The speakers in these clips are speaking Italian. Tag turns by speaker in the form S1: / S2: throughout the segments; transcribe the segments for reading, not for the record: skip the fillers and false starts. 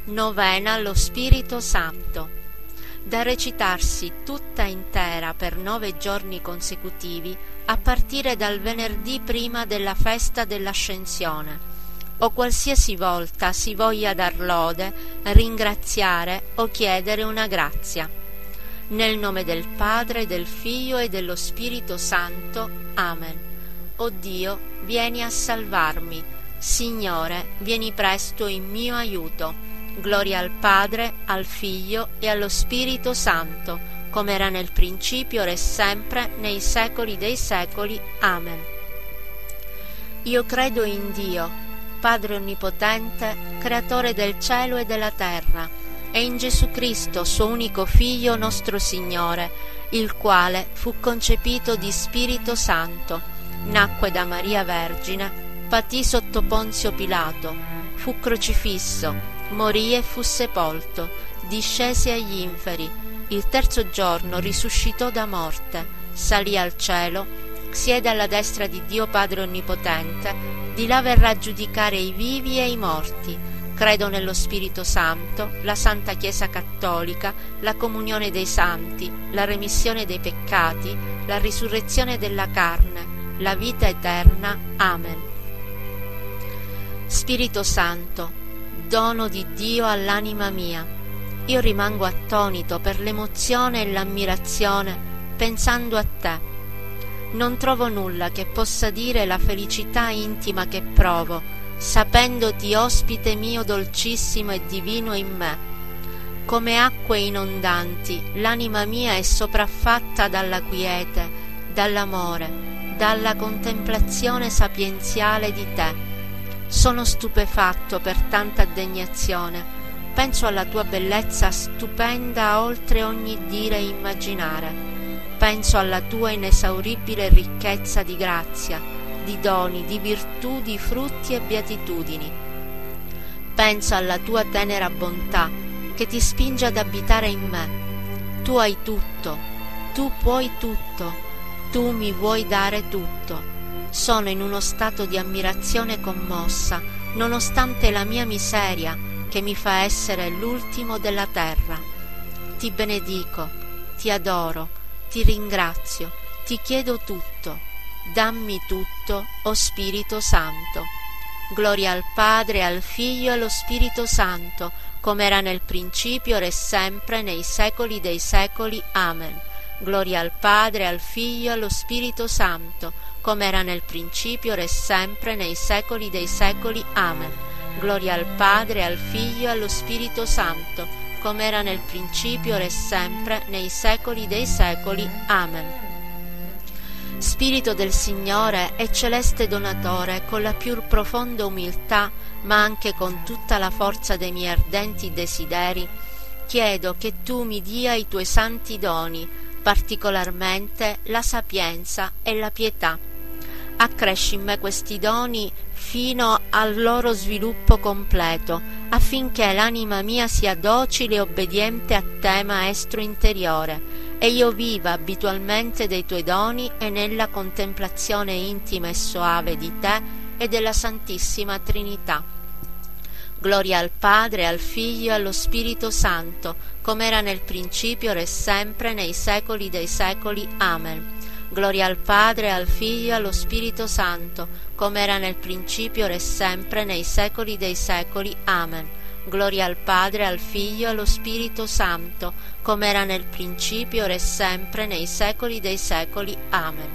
S1: Novena allo Spirito Santo, da recitarsi tutta intera per 9 giorni consecutivi a partire dal venerdì prima della festa dell'Ascensione, o qualsiasi volta si voglia dar lode, ringraziare o chiedere una grazia. Nel nome del Padre, del Figlio e dello Spirito Santo. Amen. O Dio, vieni a salvarmi. Signore, vieni presto in mio aiuto. Gloria al Padre, al Figlio e allo Spirito Santo, come era nel principio, ora e sempre, nei secoli dei secoli. Amen. Io credo in Dio, Padre Onnipotente, Creatore del cielo e della terra, e in Gesù Cristo, suo unico Figlio, nostro Signore, il quale fu concepito di Spirito Santo, nacque da Maria Vergine, patì sotto Ponzio Pilato, fu crocifisso, morì e fu sepolto, discese agli inferi, il terzo giorno risuscitò da morte, salì al cielo, siede alla destra di Dio Padre Onnipotente, di là verrà a giudicare i vivi e i morti. Credo nello Spirito Santo, la Santa Chiesa Cattolica, la comunione dei santi, la remissione dei peccati, la risurrezione della carne, la vita eterna. Amen. Spirito Santo, dono di Dio all'anima mia, io rimango attonito per l'emozione e l'ammirazione pensando a te. Non trovo nulla che possa dire la felicità intima che provo, sapendoti ospite mio dolcissimo e divino in me. Come acque inondanti, l'anima mia è sopraffatta dalla quiete, dall'amore, dalla contemplazione sapienziale di te. Sono stupefatto per tanta degnazione, penso alla tua bellezza stupenda oltre ogni dire e immaginare, penso alla tua inesauribile ricchezza di grazia, di doni, di virtù, di frutti e beatitudini. Penso alla tua tenera bontà che ti spinge ad abitare in me. Tu hai tutto, tu puoi tutto, tu mi vuoi dare tutto. Sono in uno stato di ammirazione commossa, nonostante la mia miseria, che mi fa essere l'ultimo della terra. Ti benedico, ti adoro, ti ringrazio, ti chiedo tutto. Dammi tutto, o Spirito Santo. Gloria al Padre, al Figlio e allo Spirito Santo, come era nel principio, ora e sempre, nei secoli dei secoli. Amen. Gloria al Padre, al Figlio e allo Spirito Santo, come era nel principio, ora e sempre, nei secoli dei secoli. Amen. Gloria al Padre, al Figlio e allo Spirito Santo, come era nel principio, ora e sempre, nei secoli dei secoli. Amen. Spirito del Signore e celeste donatore, con la più profonda umiltà, ma anche con tutta la forza dei miei ardenti desideri, chiedo che tu mi dia i tuoi santi doni, particolarmente la sapienza e la pietà. Accresci in me questi doni fino al loro sviluppo completo, affinché l'anima mia sia docile e obbediente a te, Maestro interiore, e io viva abitualmente dei tuoi doni e nella contemplazione intima e soave di te e della Santissima Trinità. Gloria al Padre, al Figlio e allo Spirito Santo, come era nel principio, ora e sempre, nei secoli dei secoli. Amen. Gloria al Padre, al Figlio e allo Spirito Santo, come era nel principio, ora e sempre, nei secoli dei secoli. Amen. Gloria al Padre, al Figlio e allo Spirito Santo, come era nel principio, ora e sempre, nei secoli dei secoli. Amen.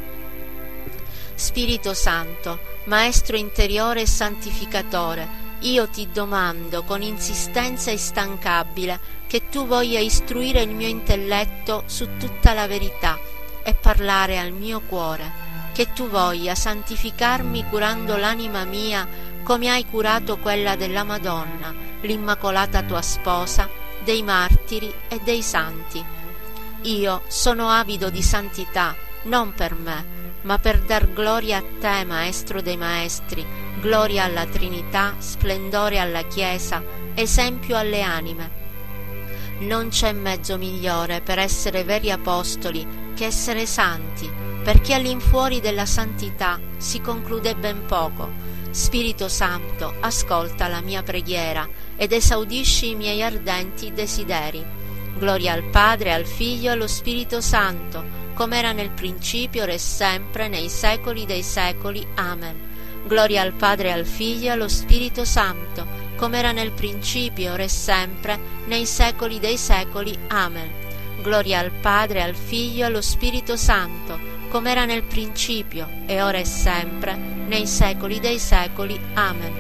S1: Spirito Santo, Maestro interiore e santificatore, io ti domando con insistenza instancabile che tu voglia istruire il mio intelletto su tutta la verità e parlare al mio cuore, che tu voglia santificarmi curando l'anima mia come hai curato quella della Madonna, l'Immacolata tua sposa, dei martiri e dei santi. Io sono avido di santità, non per me, ma per dar gloria a te, Maestro dei Maestri, gloria alla Trinità, splendore alla Chiesa, esempio alle anime. Non c'è mezzo migliore per essere veri apostoli che essere santi, perché all'infuori della santità si conclude ben poco. Spirito Santo, ascolta la mia preghiera ed esaudisci i miei ardenti desideri. Gloria al Padre, al Figlio e allo Spirito Santo, come era nel principio, ora e sempre, nei secoli dei secoli. Amen. Gloria al Padre, al Figlio e allo Spirito Santo, come era nel principio, ora e sempre, nei secoli dei secoli. Amen. Gloria al Padre, al Figlio e allo Spirito Santo, come era nel principio, e ora e sempre, nei secoli dei secoli. Amen.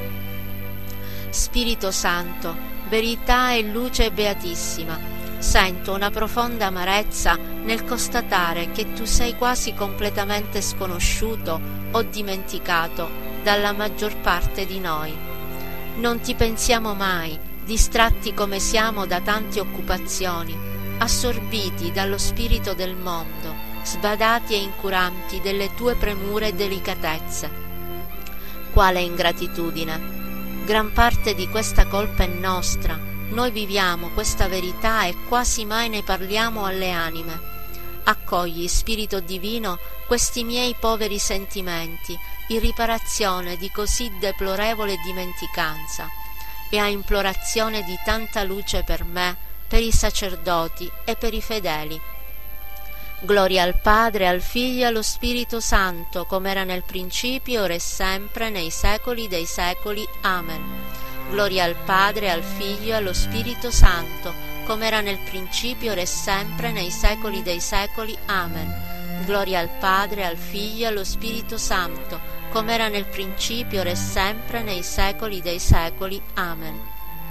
S1: Spirito Santo, verità e luce beatissima, sento una profonda amarezza nel constatare che tu sei quasi completamente sconosciuto o dimenticato dalla maggior parte di noi. Non ti pensiamo mai, distratti come siamo da tante occupazioni, assorbiti dallo spirito del mondo, sbadati e incuranti delle tue premure e delicatezze. Quale ingratitudine! Gran parte di questa colpa è nostra. Noi viviamo questa verità e quasi mai ne parliamo alle anime. Accogli, Spirito Divino, questi miei poveri sentimenti, in riparazione di così deplorevole dimenticanza, e a implorazione di tanta luce per me, per i sacerdoti e per i fedeli. Gloria al Padre, al Figlio e allo Spirito Santo, come era nel principio, ora e sempre, nei secoli dei secoli. Amen. Gloria al Padre, al Figlio e allo Spirito Santo, come era nel principio, ora e sempre, nei secoli dei secoli. Amen. Gloria al Padre, al Figlio e allo Spirito Santo, come era nel principio, ora e sempre, nei secoli dei secoli. Amen.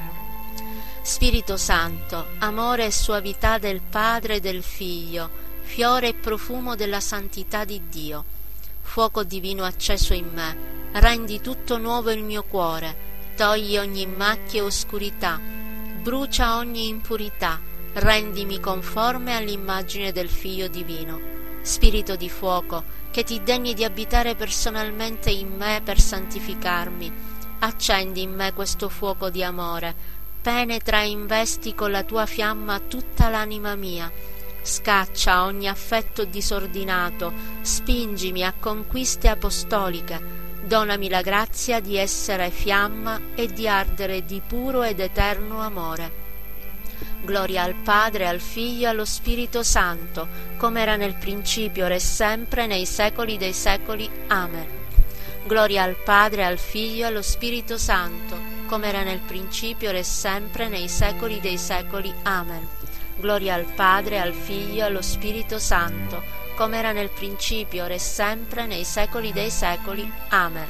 S1: Spirito Santo, amore e suavità del Padre e del Figlio, fiore e profumo della santità di Dio, fuoco divino acceso in me, rendi tutto nuovo il mio cuore, togli ogni macchia e oscurità, brucia ogni impurità, rendimi conforme all'immagine del Figlio divino. Spirito di fuoco, che ti degni di abitare personalmente in me per santificarmi, accendi in me questo fuoco di amore, penetra e investi con la tua fiamma tutta l'anima mia, scaccia ogni affetto disordinato, spingimi a conquiste apostoliche, donami la grazia di essere fiamma e di ardere di puro ed eterno amore. Gloria al Padre, al Figlio e allo Spirito Santo, come era nel principio, ora e sempre, nei secoli dei secoli. Amen. Gloria al Padre, al Figlio e allo Spirito Santo, come era nel principio, ora e sempre, nei secoli dei secoli. Amen. Gloria al Padre, al Figlio e allo Spirito Santo, come era nel principio, ora e sempre, nei secoli dei secoli. Amen.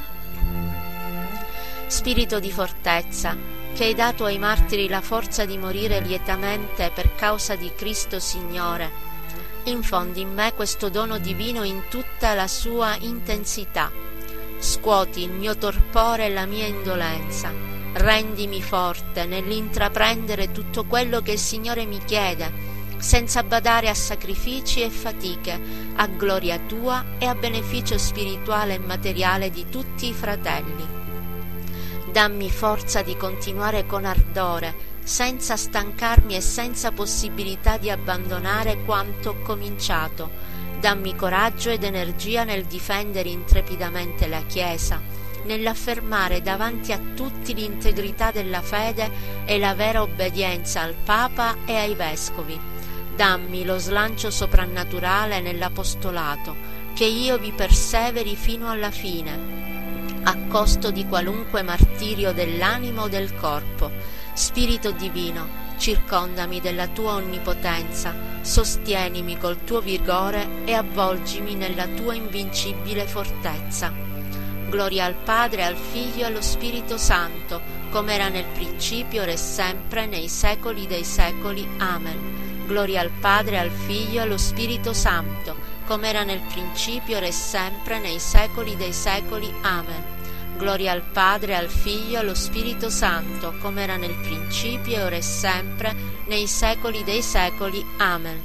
S1: Spirito di fortezza, che hai dato ai martiri la forza di morire lietamente per causa di Cristo Signore, infondi in me questo dono divino in tutta la sua intensità. Scuoti il mio torpore e la mia indolenza, rendimi forte nell'intraprendere tutto quello che il Signore mi chiede, senza badare a sacrifici e fatiche, a gloria tua e a beneficio spirituale e materiale di tutti i fratelli. Dammi forza di continuare con ardore, senza stancarmi e senza possibilità di abbandonare quanto ho cominciato. Dammi coraggio ed energia nel difendere intrepidamente la Chiesa, nell'affermare davanti a tutti l'integrità della fede e la vera obbedienza al Papa e ai Vescovi. Dammi lo slancio soprannaturale nell'apostolato, che io vi perseveri fino alla fine, a costo di qualunque martirio dell'animo o del corpo. Spirito divino, circondami della tua onnipotenza, sostienimi col tuo vigore e avvolgimi nella tua invincibile fortezza. Gloria al Padre, al Figlio e allo Spirito Santo, come era nel principio, ora e sempre, nei secoli dei secoli. Amen. Gloria al Padre, al Figlio e allo Spirito Santo, come era nel principio, ora e sempre, nei secoli dei secoli. Amen. Gloria al Padre, al Figlio e allo Spirito Santo, come era nel principio, ora e sempre, nei secoli dei secoli. Amen.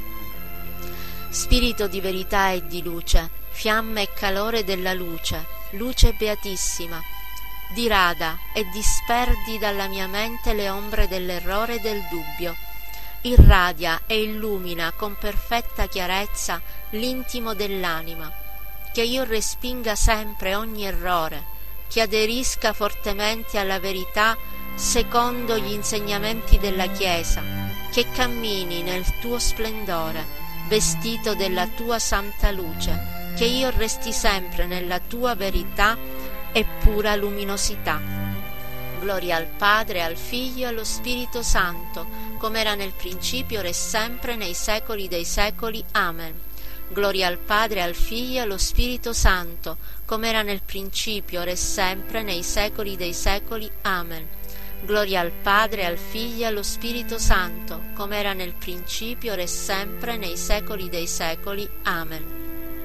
S1: Spirito di verità e di luce, fiamma e calore della luce, luce beatissima, dirada e disperdi dalla mia mente le ombre dell'errore e del dubbio. Irradia e illumina con perfetta chiarezza l'intimo dell'anima, che io respinga sempre ogni errore, che aderisca fortemente alla verità secondo gli insegnamenti della Chiesa, che cammini nel tuo splendore, vestito della tua santa luce, che io resti sempre nella tua verità e pura luminosità. Gloria al Padre, al Figlio e allo Spirito Santo, come era nel principio, ora e sempre, nei secoli dei secoli. Amen. Gloria al Padre, al Figlio e allo Spirito Santo, come era nel principio, ora e sempre, nei secoli dei secoli. Amen. Gloria al Padre, al Figlio e allo Spirito Santo, come era nel principio, ora e sempre, nei secoli dei secoli. Amen.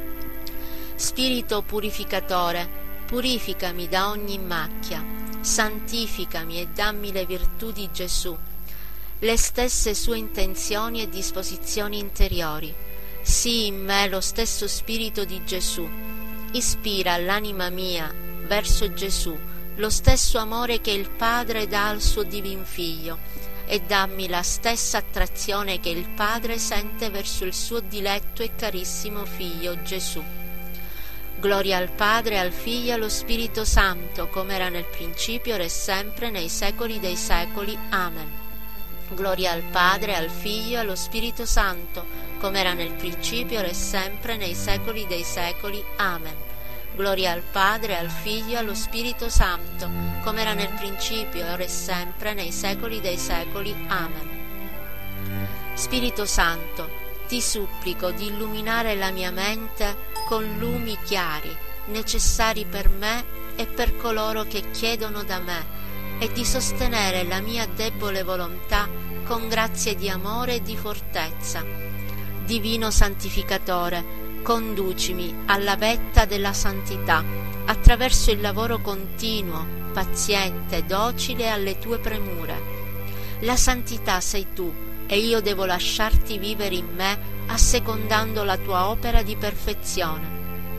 S1: Spirito purificatore, purificami da ogni macchia, santificami e dammi le virtù di Gesù, le stesse sue intenzioni e disposizioni interiori. Sii in me lo stesso Spirito di Gesù. Ispira all'anima mia, verso Gesù, lo stesso amore che il Padre dà al suo divin Figlio, e dammi la stessa attrazione che il Padre sente verso il suo diletto e carissimo Figlio Gesù. Gloria al Padre, al Figlio e allo Spirito Santo, come era nel principio, ora e sempre, nei secoli dei secoli. Amen. Gloria al Padre, al Figlio e allo Spirito Santo, come era nel principio, ora e sempre, nei secoli dei secoli. Amen. Gloria al Padre, al Figlio e allo Spirito Santo, come era nel principio, ora e sempre, nei secoli dei secoli. Amen. Spirito Santo, ti supplico di illuminare la mia mente con lumi chiari, necessari per me e per coloro che chiedono da me, e di sostenere la mia debole volontà con grazie di amore e di fortezza. Divino Santificatore, conducimi alla vetta della santità, attraverso il lavoro continuo, paziente, docile alle tue premure. La santità sei tu, e io devo lasciarti vivere in me, assecondando la tua opera di perfezione.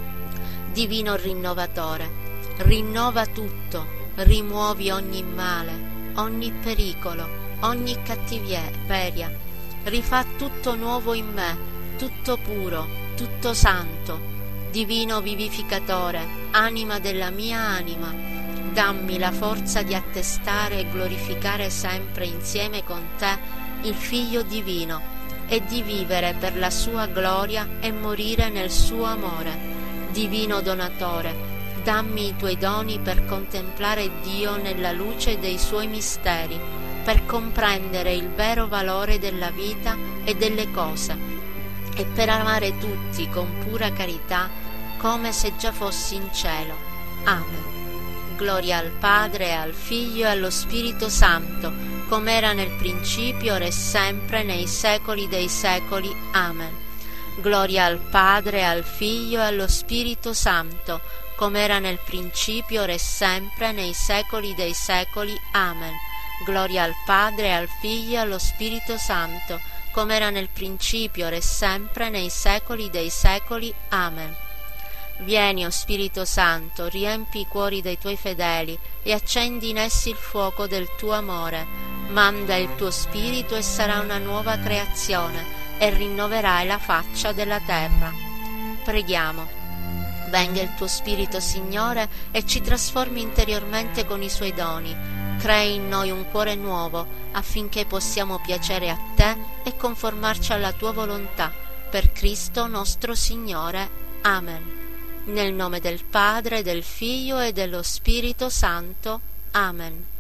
S1: Divino Rinnovatore, rinnova tutto, rimuovi ogni male, ogni pericolo, ogni cattiveria, rifà tutto nuovo in me, tutto puro, tutto santo. Divino Vivificatore, anima della mia anima, dammi la forza di attestare e glorificare sempre insieme con te il Figlio Divino, e di vivere per la sua gloria e morire nel suo amore. Divino Donatore, dammi i tuoi doni per contemplare Dio nella luce dei suoi misteri, per comprendere il vero valore della vita e delle cose, e per amare tutti con pura carità, come se già fossi in cielo. Amen. Gloria al Padre, al Figlio e allo Spirito Santo, come era nel principio, ora e sempre, nei secoli dei secoli. Amen. Gloria al Padre, al Figlio e allo Spirito Santo, come era nel principio, ora e sempre, nei secoli dei secoli. Amen. Gloria al Padre, al Figlio e allo Spirito Santo, come era nel principio, ora e sempre, nei secoli dei secoli. Amen. Vieni, o Spirito Santo, riempi i cuori dei tuoi fedeli e accendi in essi il fuoco del tuo amore. Manda il tuo Spirito e sarà una nuova creazione, e rinnoverai la faccia della terra. Preghiamo. Venga il tuo Spirito, Signore, e ci trasformi interiormente con i suoi doni. Crei in noi un cuore nuovo, affinché possiamo piacere a te e conformarci alla tua volontà. Per Cristo nostro Signore. Amen. Nel nome del Padre, del Figlio e dello Spirito Santo. Amen.